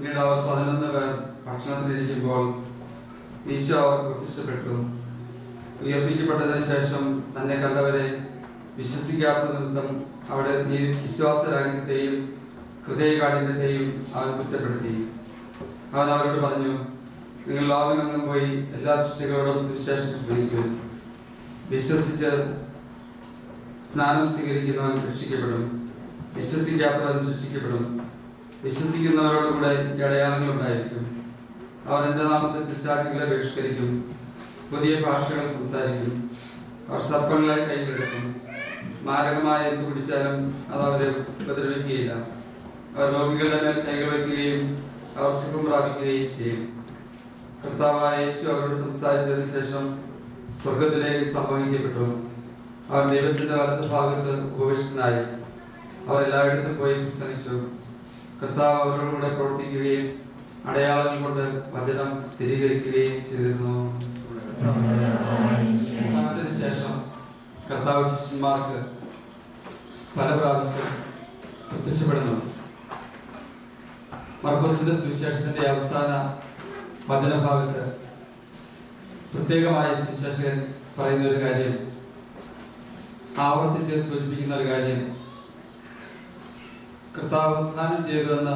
പിന്നീട് അവർ 11 പേർ ഭക്ഷണത്തിലിരിക്കുമ്പോൾ ഈശോ അവർക്ക് പ്രത്യക്ഷപ്പെട്ടു. ഉയർപ്പിക്കപ്പെട്ടതിന് ശേഷം തന്നെ കണ്ടവരെ വിശ്വസിക്കാത്ത നിമിത്തം അവിടെ വിശ്വാസരാഹിത്യത്തെയും ഹൃദയകാഠിന്യത്തെയും അവൻ കുറ്റപ്പെടുത്തി. അവൻ അവരോട് പറഞ്ഞു, നിങ്ങൾ ലോകമെങ്ങും പോയി എല്ലാ സൃഷ്ടികളോടും സുവിശേഷം പ്രസംഗിക്കും. വിശ്വസിച്ച് സ്നാനം സ്വീകരിക്കുന്നവൻ രക്ഷിക്കപ്പെടും, വിശ്വസിക്കാത്തവൻ ശിക്ഷിക്കപ്പെടും. വിശ്വസിക്കുന്നവരോടുകൂടെ ഈ അടയാളങ്ങൾ ഉണ്ടായിരിക്കും. അവർ എൻ്റെ നാമത്തിൽ പിശാചുകളെ ബഹിഷ്കരിക്കും, പുതിയ ഭാഷകൾ സംസാരിക്കും, അവർ സർപ്പങ്ങളെ കയ്യിലെടുക്കും, മാരകമായ എന്ത് കുടിച്ചാലും അത് അവരെ ഉപദ്രവിക്കുകയില്ല. അവർ രോഗികളുടെ മേൽ കൈകൾ വയ്ക്കുകയും അവർ സുഖം പ്രാപിക്കുകയും ചെയ്യും. കർത്താവായ യേശു അവരോട് സംസാരിച്ചതിന് ശേഷം സ്വർഗത്തിലേക്ക് സംവഹിക്കപ്പെട്ടു. അവർ ദൈവത്തിന്റെ വലത്ത് ഭാഗത്ത് ഉപവിഷ്ടനായി. അവർ എല്ലായിടത്തും പോയി പ്രസംഗിച്ചു. കർത്താവ് അവരോടുകൂടെ പ്രവർത്തിക്കുകയും അടയാളങ്ങൾ കൊണ്ട് വചനം സ്ഥിരീകരിക്കുകയും ചെയ്തിരുന്നു. ശേഷം കർത്താവ് ശിഷ്യന്മാർക്ക് പല പ്രാവശ്യം പ്രത്യക്ഷപ്പെടുന്നു. മർക്കോസിന്റെ സുവിശേഷത്തിന്റെ അവസാന വചനഭാഗത്ത് പ്രത്യേകമായ സുവിശേഷകൻ പറയുന്ന ഒരു കാര്യം, ആവർത്തിച്ച് സൂചിപ്പിക്കുന്ന ഒരു കാര്യം, കർത്താവ് ഉത്ഥാനം ചെയ്തുവെന്ന്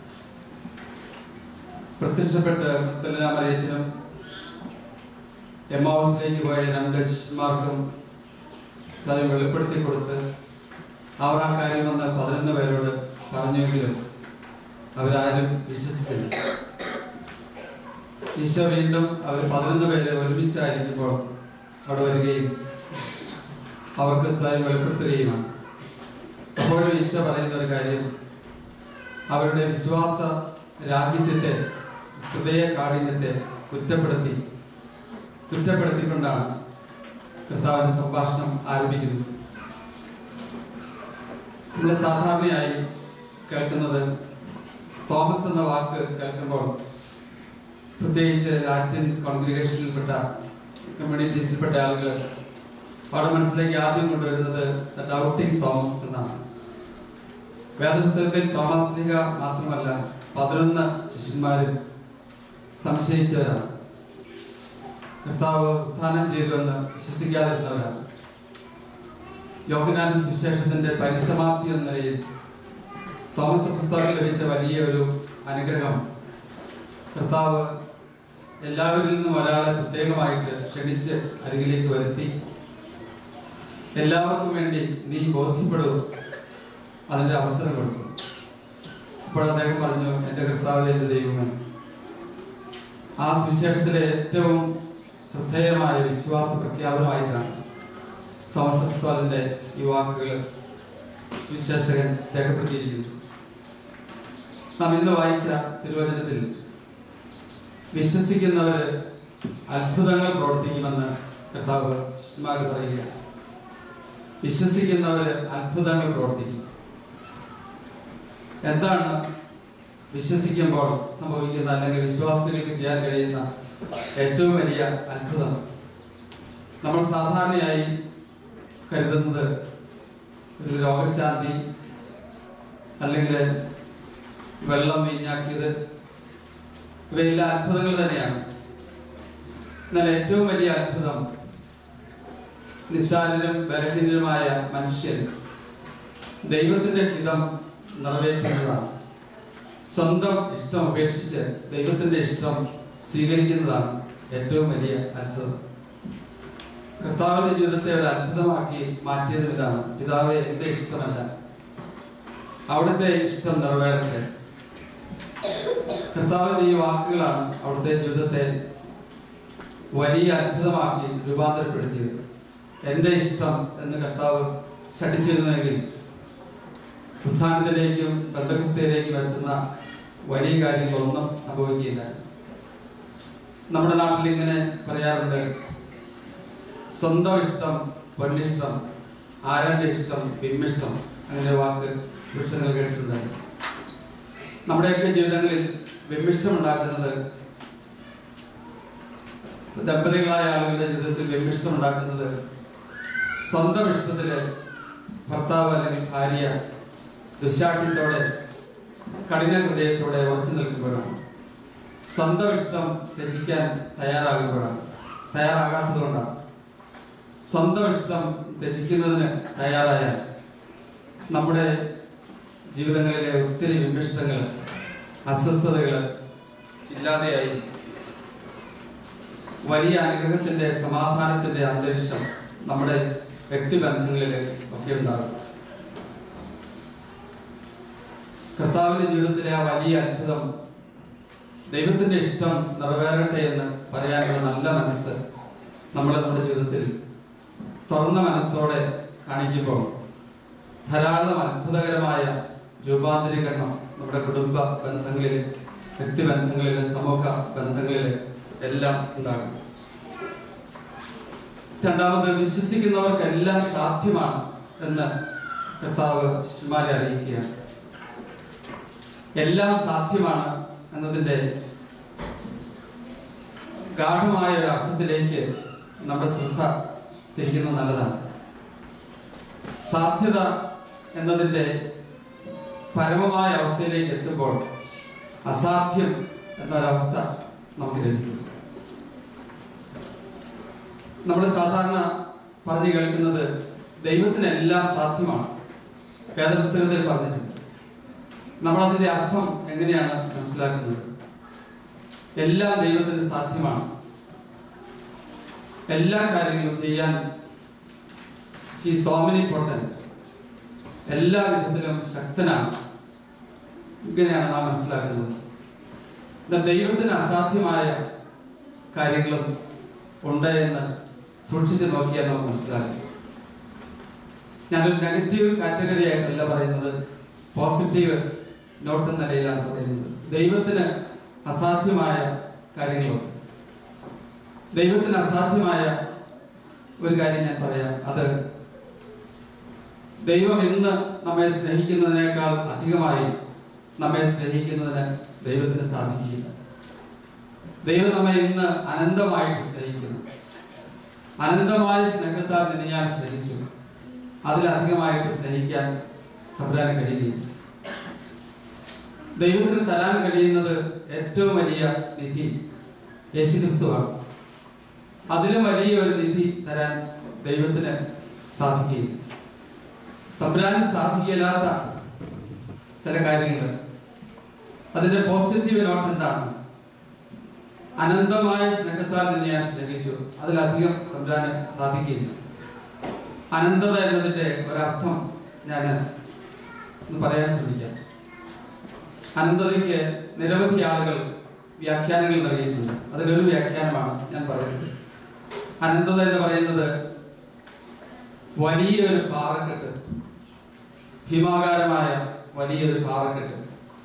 പ്രത്യക്ഷപ്പെട്ട് മറിയത്തിനും എമ്മാവൂസിലേക്ക് പോയ 2 ശിഷ്യന്മാർക്കും സ്വയം വെളിപ്പെടുത്തി കൊടുത്ത് അവർ ആ കാര്യമെന്ന് 11 പേരോട് പറഞ്ഞെങ്കിലും അവരാരും വിശ്വസിച്ചില്ല. ഈശോ വീണ്ടും അവർ 11 പേരെ ഒരുമിച്ചായിരിക്കുമ്പോൾ അവിടെ വരികയും അവർക്ക് സ്വയം വെളിപ്പെടുത്തുകയുമാണ്. അപ്പോഴും ഈശോ പറയുന്ന ഒരു കാര്യം, അവരുടെ വിശ്വാസ രാഹിത്യത്തെ, ഹൃദയ കാഠിന്യത്തെ കുറ്റപ്പെടുത്തിക്കൊണ്ടാണ് കർത്താവിന്റെ സംഭാഷണം ആരംഭിക്കുന്നത്. നമ്മൾ സാധാരണയായി കേൾക്കുന്നത്, തോമസ് എന്ന വാക്ക് കേൾക്കുമ്പോൾ, പ്രത്യേകിച്ച് ലാറ്റിൻ കോൺഗ്രിഗേഷനിൽപ്പെട്ട കമ്മ്യൂണിറ്റീസിൽപ്പെട്ട ആളുകൾ അവിടെ മനസ്സിലേക്ക് ആദ്യം കൊണ്ടുവരുന്നത് ഡൗട്ടിങ് തോമസ് എന്നാണ്. വേദപുസ്തകത്തിൽ തോമസ് ലീഗ മാത്രമല്ല 11 ശിഷ്യന്മാരും സംശയിച്ചവരാണ്. കർത്താവ് ഉത്ഥാനം ചെയ്തുവെന്ന് വിശ്വസിക്കാതിരുന്നവരാണ്. യോഹന്നാന്റെ സുവിശേഷത്തിന്റെ പരിസമാപ്തി എന്ന നിലയിൽ തോമസ് പുസ്തകത്തിൽ ലഭിച്ച വലിയ ഒരു അനുഗ്രഹം, കർത്താവ് എല്ലാവരിൽ നിന്നും ഒരാളെ പ്രത്യേകമായിട്ട് ക്ഷണിച്ച് അരികിലേക്ക് വരുത്തി, എല്ലാവർക്കും വേണ്ടി നീ ബോധ്യപ്പെടൂ, അതിന്റെ അവസരം കൊടുത്തു. അപ്പോൾ അദ്ദേഹം പറഞ്ഞു, എൻ്റെ കർത്താവേ, എൻ്റെ ദൈവമേ. ആ സുവിശേഷത്തിലെ ഏറ്റവും ശ്രദ്ധേയമായ വിശ്വാസ പ്രഖ്യാപനമായിട്ടാണ് തോമസ് അപ്പോസ്തലന്റെ ഈ വാക്കുകൾ സുവിശേഷകൻ രേഖപ്പെടുത്തിയിരിക്കുന്നു. നാം ഇന്ന് വായിച്ച തിരുവചനത്തിൽ വിശ്വസിക്കുന്നവര് അത്ഭുതങ്ങൾ പ്രവർത്തിക്കുമെന്ന് കർത്താവ് ശിഷ്യന്മാരോട് പറയുകയാണ്. വിശ്വസിക്കുന്നവര് അത്ഭുതങ്ങൾ പ്രവർത്തിക്കും. എന്താണ് വിശ്വസിക്കുമ്പോൾ സംഭവിക്കുന്ന, അല്ലെങ്കിൽ വിശ്വാസികൾക്ക് ചെയ്യാൻ കഴിയുന്ന ഏറ്റവും വലിയ അത്ഭുതം? നമ്മൾ സാധാരണയായി കരുതുന്നത് ഒരു രോഗശാന്തി, അല്ലെങ്കിൽ വെള്ളം വീഞ്ഞാക്കിയത്, ഇവയെല്ലാം അത്ഭുതങ്ങൾ തന്നെയാണ്. എന്നാൽ ഏറ്റവും വലിയ അത്ഭുതം നിസ്സാരനും ബലഹീനനുമായ മനുഷ്യൻ ദൈവത്തിന്റെ ഹിതം നിറവേറ്റുന്നതാണ്. സ്വന്തം ഇഷ്ടം ഉപേക്ഷിച്ച് ദൈവത്തിന്റെ ഇഷ്ടം സ്വീകരിക്കുന്നതാണ് ഏറ്റവും വലിയ അത്ഭുതം. കർത്താവിന്റെ ജീവിതത്തെ ഒരു അത്ഭുതമാക്കി മാറ്റിയത് ഇതാണ്: പിതാവേ, എന്റെ ഇഷ്ടമല്ല, അവിടുത്തെ ഇഷ്ടം നിറവേറട്ടെ. കർത്താവിന്റെ ഈ വാക്കുകളാണ് അവിടുത്തെ ജീവിതത്തെ വലിയ അത്ഭുതമാക്കി രൂപാന്തരപ്പെടുത്തിയത്. എന്റെ ഇഷ്ടം എന്ന് കർത്താവ് ശഠിച്ചിരുന്നെങ്കിൽ ഉത്ഥാനത്തിലേക്കും പെന്തക്കോസ്തയിലേക്കും എത്തുന്ന വലിയ കാര്യങ്ങളൊന്നും സംഭവിക്കില്ല. നമ്മുടെ നാട്ടിൽ ഇങ്ങനെ പറയാറുണ്ട്, സ്വന്തം ഇഷ്ടം പൊന്നിഷ്ടം, ആരാന്റെ ഇഷ്ടം പിമ്മിഷ്ടം. അങ്ങനെ വാക്ക് പുരുഷങ്ങൾ കേട്ടിട്ടുണ്ട്. നമ്മുടെയൊക്കെ ജീവിതങ്ങളിൽ വിമ്മിഷ്ടം ഉണ്ടാക്കുന്നത്, ദമ്പതികളായ ആളുകളുടെ ജീവിതത്തിൽ വിമ്മിഷ്ടം ഉണ്ടാക്കുന്നത്, സ്വന്തം ഇഷ്ടത്തില് ഭർത്താവ് അല്ലെങ്കിൽ ഭാര്യ ദുശാഠ്യത്തോടെ കഠിന ഹൃദയത്തോടെ ഉറച്ചു നിൽക്കുമ്പോഴാണ്. സ്വന്തം ഇഷ്ടം ത്യജിക്കാൻ തയ്യാറാകാത്തതുകൊണ്ടാണ്. സ്വന്തം ഇഷ്ടം ത്യജിക്കുന്നതിന് തയ്യാറായാൽ നമ്മുടെ ജീവിതങ്ങളിലെ ഒത്തിരി വിമിഷ്ടങ്ങൾ, അസ്വസ്ഥതകൾ ഇല്ലാതെയായി വലിയ അനുഗ്രഹത്തിന്റെ, സമാധാനത്തിന്റെ അന്തരീക്ഷം നമ്മുടെ വ്യക്തിബന്ധങ്ങളിൽ ഒക്കെ ഉണ്ടാകും. കർത്താവിന്റെ ജീവിതത്തിലെ ആ വലിയ അത്ഭുതം, ദൈവത്തിന്റെ ഇഷ്ടം നിറവേറട്ടെ എന്ന് പറയാനുള്ള നല്ല മനസ്സ് നമ്മൾ നമ്മുടെ ജീവിതത്തിൽ തുറന്ന മനസ്സോടെ കാണിക്കുമ്പോൾ ധാരാളം അത്ഭുതകരമായ രൂപാന്തരീകരണം നമ്മുടെ കുടുംബ ബന്ധങ്ങളിൽ, വ്യക്തിബന്ധങ്ങളിൽ, സമൂഹ ബന്ധങ്ങളിൽ എല്ലാം ഉണ്ടാകും. രണ്ടാമത്, വിശ്വസിക്കുന്നവർക്കെല്ലാം സാധ്യമാണ് എന്ന് കർത്താവ് ശിഷ്യന്മാരെ അറിയിക്കുകയാണ്. എല്ലാം സാധ്യമാണ് എന്നതിൻ്റെ ഗാഠമായ ഒരു അർത്ഥത്തിലേക്ക് നമ്മുടെ ശ്രദ്ധ തിരിക്കുന്നത് നല്ലതാണ്. സാധ്യത എന്നതിൻ്റെ പരമമായ അവസ്ഥയിലേക്ക് എത്തുമ്പോൾ അസാധ്യം എന്നൊരവസ്ഥ നമുക്ക് ലഭിക്കും. നമ്മൾ സാധാരണ പറഞ്ഞു കേൾക്കുന്നത് ദൈവത്തിന് എല്ലാം സാധ്യമാണ്, വേദപുസ്തകത്തിൽ പറഞ്ഞിട്ടുണ്ട്. നമ്മൾ അതിന്റെ അർത്ഥം എങ്ങനെയാണ് മനസ്സിലാക്കുന്നത്? എല്ലാം ദൈവത്തിന് സാധ്യമാണ്, എല്ലാ കാര്യങ്ങളും ചെയ്യാൻ ഈ omnipotent, എല്ലാ വിധത്തിലും ശക്തനാണ്. ഇങ്ങനെയാണ് നാം മനസ്സിലാക്കുന്നത്. ദൈവത്തിന് അസാധ്യമായ കാര്യങ്ങളും ഉണ്ട് എന്ന് സൂക്ഷിച്ചു നോക്കിയാൽ നമുക്ക് മനസ്സിലാക്കും. ഞാനൊരു നെഗറ്റീവ് കാറ്റഗറി ആയിട്ടല്ല പറയുന്നത്, പോസിറ്റീവ് നോട്ട് എന്ന നിലയിലാണ് പറയുന്നത്. ദൈവത്തിന് അസാധ്യമായ കാര്യങ്ങളുണ്ട്. ദൈവത്തിന് അസാധ്യമായ ഒരു കാര്യം ഞാൻ പറയാം. അത് ദൈവം ഇന്ന് നമ്മെ സ്നേഹിക്കുന്നതിനേക്കാൾ അധികമായി നമ്മെ സ്നേഹിക്കുന്നതിന് ദൈവത്തിന് സാധിക്കില്ല. ദൈവം നമ്മെ ഇന്ന് അനന്തമായിട്ട് സ്നേഹിക്കുന്നു. അനന്തമായ സ്നേഹത്താൽ നിന്നെ ഞാൻ സ്നേഹിച്ചു, അതിലധികമായിട്ട് സ്നേഹിക്കാൻ തമ്പുരാന് കഴിയുകയില്ല. ദൈവത്തിന് തരാൻ കഴിയുന്നത് ഏറ്റവും വലിയ നിധി യേശുക്രിസ്തുവാണ്. അതിലും വലിയ ഒരു നിധി തരാൻ ദൈവത്തിന് സാധിക്കുകയില്ല. തമ്പുരാന് സാധിക്കില്ലാത്ത ചില കാര്യങ്ങൾ, അതിന്റെ പോസിറ്റീവ് നോട്ട് എന്താണ്? അനന്തമായ സ്നേഹത്താൽ നിന്നെ ഞാൻ സ്നേഹിച്ചു, അതിലധികം തമ്പുരാന് സാധിക്കില്ല. അനന്തത എന്നതിന്റെ ഒരർത്ഥം ഞാൻ ഒന്ന് പറയാൻ ശ്രമിക്കാം. അനന്തതയ്ക്ക് നിരവധി ആളുകൾ വ്യാഖ്യാനങ്ങൾ നൽകിയിട്ടുണ്ട്. അതിലൊരു വ്യാഖ്യാനമാണ് ഞാൻ പറയുന്നത്. അനന്തത എന്ന് പറയുന്നത് വലിയൊരു പാറക്കെട്ട്, ഭീമാകാരമായ വലിയൊരു പാറക്കെട്ട്.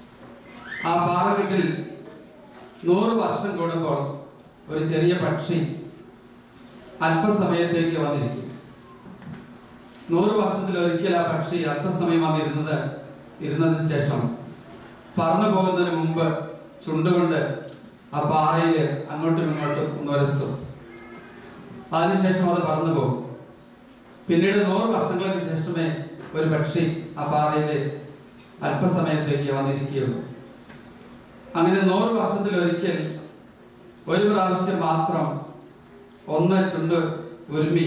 ആ പാറക്കെട്ടിൽ 100 വർഷം കൂടുമ്പോൾ ഒരു ചെറിയ പക്ഷി അല്പസമയത്തേക്ക് വന്നിരിക്കും. 100 വർഷത്തിൽ ഒരിക്കൽ ആ പക്ഷി അല്പസമയം ഇരുന്നതിന് ശേഷം പറന്നു പോകുന്നതിന് മുമ്പ് ചുണ്ടുകൊണ്ട് ആ പാറയിൽ അങ്ങോട്ടും ഇങ്ങോട്ടും ഒന്ന് ഉരസും. അതിനുശേഷം അത് പറന്നു പോകും. പിന്നീട് 100 വർഷങ്ങൾക്ക് ശേഷമേ ഒരു പക്ഷി ആ പാറയിൽ അല്പസമയത്തേക്ക് വന്നിരിക്കുകയുള്ളൂ. അങ്ങനെ 100 വർഷത്തിൽ ഒരിക്കൽ ഒരു പ്രാവശ്യം മാത്രം ഒന്ന് ചുണ്ട് ഉരുമി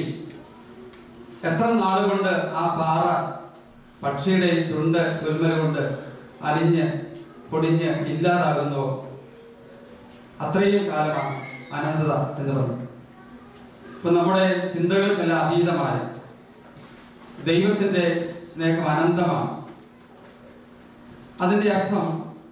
എത്ര നാളുകൊണ്ട് ആ പാറ പക്ഷിയുടെ ചുണ്ട് ഉരുമല കൊണ്ട് അലിഞ്ഞ് പൊടിഞ്ഞ് ഇല്ലാതാകുന്നോ അത്രയും കാലമാണ് അനന്തത എന്ന് പറയുന്നത്. ഇപ്പൊ നമ്മുടെ ചിന്തകൾക്കെല്ലാം അതീതമായ ദൈവത്തിന്റെ സ്നേഹം അനന്തമാണ്. അതിന്റെ അർത്ഥം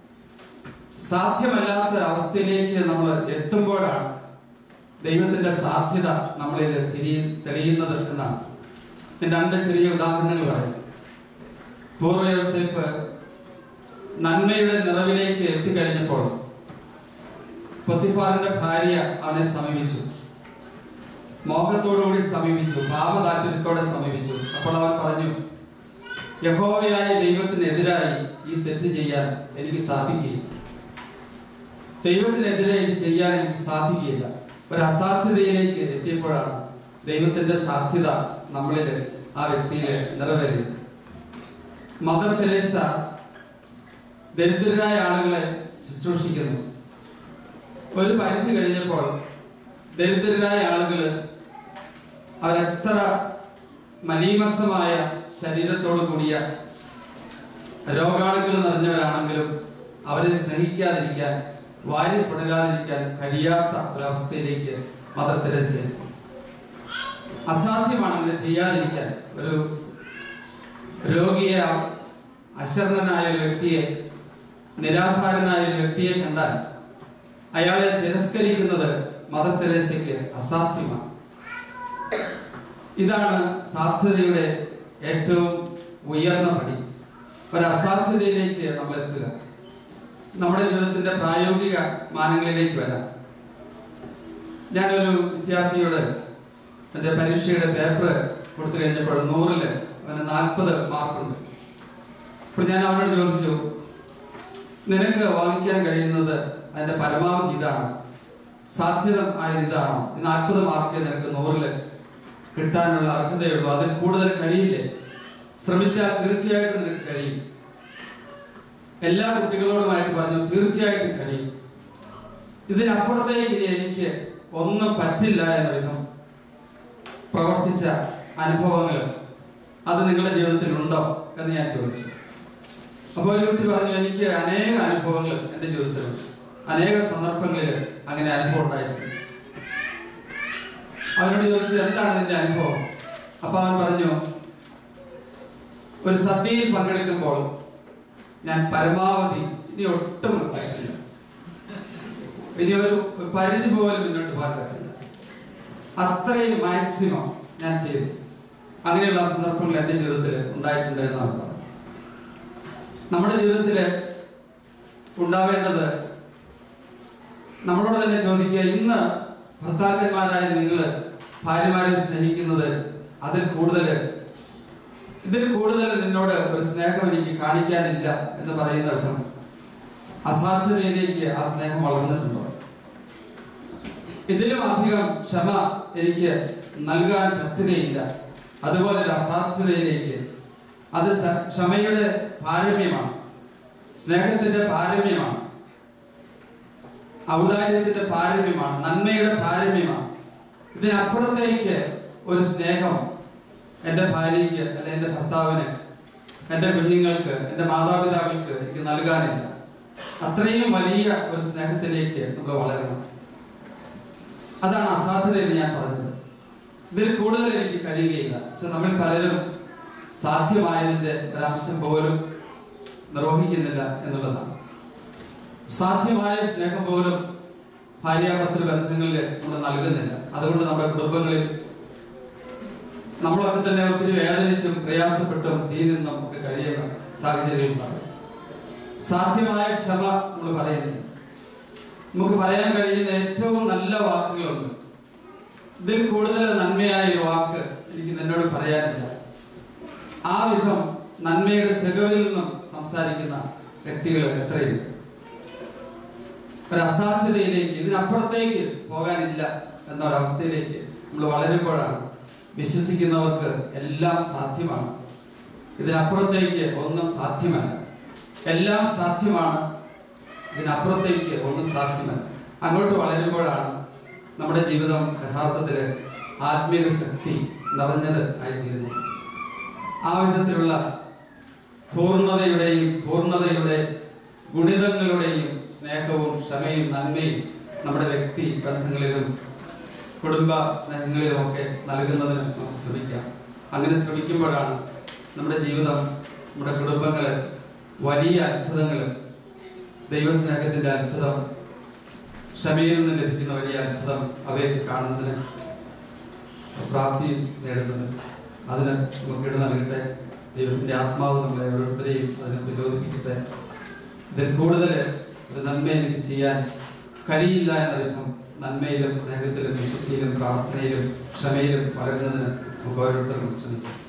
സാധ്യമല്ലാത്ത അവസ്ഥയിലേക്ക് നമ്മൾ എത്തുമ്പോഴാണ് ദൈവത്തിന്റെ സാധ്യത നമ്മളിൽ തെളിയുന്നത് എന്നാണ്. ഞാൻ 2 ചെറിയ ഉദാഹരണങ്ങൾ പറയും. പൂർവ്വ യോസേപ്പ് നന്മയുടെ നിറവിലേക്ക് എത്തിക്കഴിഞ്ഞപ്പോൾ പൊത്തിഫാറിന്റെ ഭാര്യ അവനെ സമീപിച്ചു. മോഹത്തോടുകൂടി സമീപിച്ചു, പാപതാല്പര്യത്തോടെ സമീപിച്ചു. അപ്പോൾ അവൻ പറഞ്ഞു, യഹോവയായ ദൈവത്തിനെതിരായി ഈ തെറ്റ് ചെയ്യാൻ എനിക്ക് സാധിക്കുകയില്ല. ദൈവത്തിനെതിരെ ഇത് ചെയ്യാൻ എനിക്ക് സാധിക്കുകയില്ല. ഒരു അസാധ്യതയിലേക്ക് എത്തിയപ്പോഴാണ് ദൈവത്തിന്റെ സാധ്യത നമ്മളിൽ, ആ വ്യക്തിയിൽ നിറവേറിയത്. മദർ തെരേസ ദരിദ്രരായ ആളുകളെ ശുശ്രൂഷിക്കുന്നു. ഒരു പരിധി കഴിഞ്ഞപ്പോൾ ദരിദ്രരായ ആളുകൾ അവരെത്ര മലീമസമായ ശരീരത്തോടു കൂടിയ രോഗാണുക്കൾ നിറഞ്ഞവരാണെങ്കിലും അവരെ സ്നേഹിക്കാതിരിക്കാൻ, വാരിപ്പെടാതിരിക്കാൻ കഴിയാത്ത ഒരവസ്ഥയിലേക്ക് മദർ തെരേസ അസാധ്യമാണ് അങ്ങനെ ചെയ്യാതിരിക്കാൻ. ഒരു രോഗിയെ, അശരണനായ ഒരു വ്യക്തിയെ, നിരാധാരനായ ഒരു വ്യക്തിയെ കണ്ടാൽ അയാളെ തിരസ്കരിക്കുന്നത് മദർ തെരേസയ്ക്ക് അസാധ്യമാണ്. ഇതാണ് സാധ്യതയുടെ ഏറ്റവും ഉയർന്ന പടി. ഒരു അസാധ്യതയിലേക്ക് നമ്മൾ എത്തുക. നമ്മുടെ ജീവിതത്തിന്റെ പ്രായോഗിക മാനങ്ങളിലേക്ക് വരാം. ഞാനൊരു വിദ്യാർത്ഥിയോട് എൻ്റെ പരീക്ഷയുടെ പേപ്പർ കൊടുത്തു കഴിഞ്ഞപ്പോൾ 100-ൽ അവന് 40 മാർക്കുണ്ട്. അപ്പോൾ ഞാൻ അവനോട് ചോദിച്ചു, നിനക്ക് വാങ്ങിക്കാൻ കഴിയുന്നത് അതിന്റെ പരമാവധി ഇതാണ്, സാധ്യത ആയത് ഇതാണോ? 40 മാർക്ക് നിനക്ക് 100-ൽ കിട്ടാനുള്ള അർഹതയുള്ളൂ, അതിൽ കൂടുതൽ കഴിയില്ലേ? ശ്രമിച്ചാൽ തീർച്ചയായിട്ടും നിനക്ക് കഴിയും. എല്ലാ കുട്ടികളോടുമായിട്ട് പറഞ്ഞു, തീർച്ചയായിട്ടും കഴിയും. ഇതിനപ്പുറത്തേക്ക് ഇനി എനിക്ക് ഒന്നും പറ്റില്ല എന്ന വിധം പ്രവർത്തിച്ച അനുഭവങ്ങൾ അത് നിങ്ങളുടെ ജീവിതത്തിൽ ഉണ്ടോ എന്ന് ഞാൻ ചോദിച്ചു. അപ്പോൾ ഒരു കുട്ടി പറഞ്ഞു, എനിക്ക് അനേക അനുഭവങ്ങൾ എൻ്റെ ജീവിതത്തിലുണ്ട്, അനേക സന്ദർഭങ്ങളിൽ അങ്ങനെ അനുഭവം ഉണ്ടായിട്ടുണ്ട്. അവനോട് ചോദിച്ചു, എന്താണ് നിന്റെ അനുഭവം? അപ്പൊ അവൻ പറഞ്ഞു, ഒരു സദ്യയിൽ പങ്കെടുക്കുമ്പോൾ ഞാൻ പരമാവധി ഇനി ഒട്ടും പറ്റില്ല, ഇനി ഒരു പരിധി പോലും മുന്നോട്ട് പോകാൻ പറ്റില്ല, അത്രയും മാക്സിമം ഞാൻ ചെയ്തു. അങ്ങനെയുള്ള സന്ദർഭങ്ങൾ എൻ്റെ ജീവിതത്തിൽ ഉണ്ടായിട്ടുണ്ട് എന്നാണ് പറഞ്ഞത്. നമ്മുടെ ജീവിതത്തിൽ ഉണ്ടാവേണ്ടത് നമ്മളോട് തന്നെ ചോദിക്കുക, ഇന്ന് ഭർത്താക്കന്മാരായ നിങ്ങൾ ഭാര്യമാരെ സ്നേഹിക്കുന്നത് ഇതിൽ കൂടുതൽ നിന്നോട് ഒരു സ്നേഹം എനിക്ക് കാണിക്കാനില്ല എന്ന് പറയുന്ന അസാധ്യതയിലേക്ക് ആ സ്നേഹം വളർന്നിട്ടുണ്ടോ? ഇതിലും അധികം ക്ഷമ എനിക്ക് നൽകാൻ പറ്റുകയില്ല, അതുപോലെ ഒരു അസാധ്യതയിലേക്ക്. അത് ക്ഷമയുടെ പാരമ്യമാണ്, സ്നേഹത്തിന്റെ പാരമ്യമാണ്, ഔദാര്യത്തിന്റെ പാരമ്യമാണ്, നന്മയുടെ പാരമ്യമാണ്. ഇതിനപ്പുറത്തേക്ക് ഒരു സ്നേഹം എൻ്റെ ഭാര്യയ്ക്ക്, അല്ലെ എൻ്റെ ഭർത്താവിന്, എൻ്റെ കുഞ്ഞുങ്ങൾക്ക്, എൻ്റെ മാതാപിതാക്കൾക്ക് എനിക്ക് നൽകാനില്ല. അത്രയും വലിയ ഒരു സ്നേഹത്തിലേക്ക് നമ്മൾ വളരണം. അതാണ് അസാധ്യത എന്ന് ഞാൻ പറഞ്ഞത്. ഇതിൽ കൂടുതൽ എനിക്ക് കഴിയുകയില്ല. പക്ഷെ നമ്മൾ പലരും സാധ്യമായതിന്റെ ഒരംശം പോലും നിർവഹിക്കുന്നില്ല എന്നുള്ളതാണ്. സാധ്യമായ സ്നേഹം പോലും ഭാര്യാഭർത്തൃ ബന്ധങ്ങളിൽ നമ്മൾ നൽകുന്നില്ല. അതുകൊണ്ട് നമ്മുടെ കുടുംബങ്ങളിൽ നമ്മളൊക്കെ തന്നെ ഒത്തിരി വേദനിച്ചും പ്രയാസപ്പെട്ടും ഈ നിന്നും നമുക്ക് കഴിയുന്ന സാഹചര്യങ്ങളുണ്ടാകും. സാധ്യമായ ക്ഷമ നമ്മൾ പറയുന്നു. നമുക്ക് പറയാൻ കഴിയുന്ന ഏറ്റവും നല്ല വാക്കുകളുണ്ട്. ഇതിൽ കൂടുതൽ നന്മയായ ഒരു വാക്ക് എനിക്ക് നിന്നോട് പറയാനില്ല. ആ വിധം നന്മയുടെ തികവിൽ നിന്നും സംസാരിക്കുന്ന വ്യക്തികൾ എത്രയുണ്ട്. ഒരു അസാധ്യതയിലേക്ക്, ഇതിനപ്പുറത്തേക്ക് പോകാനില്ല എന്നൊരവസ്ഥയിലേക്ക് നമ്മൾ വളരുമ്പോഴാണ് വിശ്വസിക്കുന്നവർക്ക് എല്ലാം സാധ്യമാണ്. ഇതിനപ്പുറത്തേക്ക് ഒന്നും സാധ്യമല്ല. എല്ലാം സാധ്യമാണ്, ഇതിനപ്പുറത്തേക്ക് ഒന്നും സാധ്യമല്ല. അങ്ങോട്ട് വളരുമ്പോഴാണ് നമ്മുടെ ജീവിതം യഥാർത്ഥത്തിൽ ആത്മീയ ശക്തി നിറഞ്ഞത് ആയിത്തീരുന്നത്. ആ വിധത്തിലുള്ള പൂർണ്ണതയുടെ ഗുണിതങ്ങളുടെയും സ്നേഹവും ക്ഷമയും നന്മയും നമ്മുടെ വ്യക്തി ബന്ധങ്ങളിലും കുടുംബ സ്നേഹങ്ങളിലും ഒക്കെ നൽകുന്നതിന് നമുക്ക് ശ്രമിക്കാം. അങ്ങനെ ശ്രമിക്കുമ്പോഴാണ് നമ്മുടെ ജീവിതം, നമ്മുടെ കുടുംബങ്ങള് വലിയ അത്ഭുതങ്ങൾ, ദൈവസ്നേഹത്തിന്റെ അത്ഭുതം, ക്ഷമയിൽ നിന്ന് ലഭിക്കുന്ന വലിയ അത്ഭുതം അവയൊക്കെ കാണുന്നതിന് പ്രാപ്തി നേടുന്നത്. അതിന് നമുക്ക് ഇട നൽകട്ടെ. ദൈവത്തിന്റെ ആത്മാവ് നമ്മളെ ഓരോരുത്തരെയും അതിനെ പ്രചോദിപ്പിക്കട്ടെ. ഇതിൽ കൂടുതൽ ഒരു നന്മ എനിക്ക് ചെയ്യാൻ കഴിയില്ല എന്ന വിധം നന്മയിലും സ്നേഹത്തിലും വിശുദ്ധിയിലും പ്രാർത്ഥനയിലും ക്ഷമയിലും വളരുന്നതിന് നമുക്ക് ഓരോരുത്തർക്കും ശ്രമിക്കാം.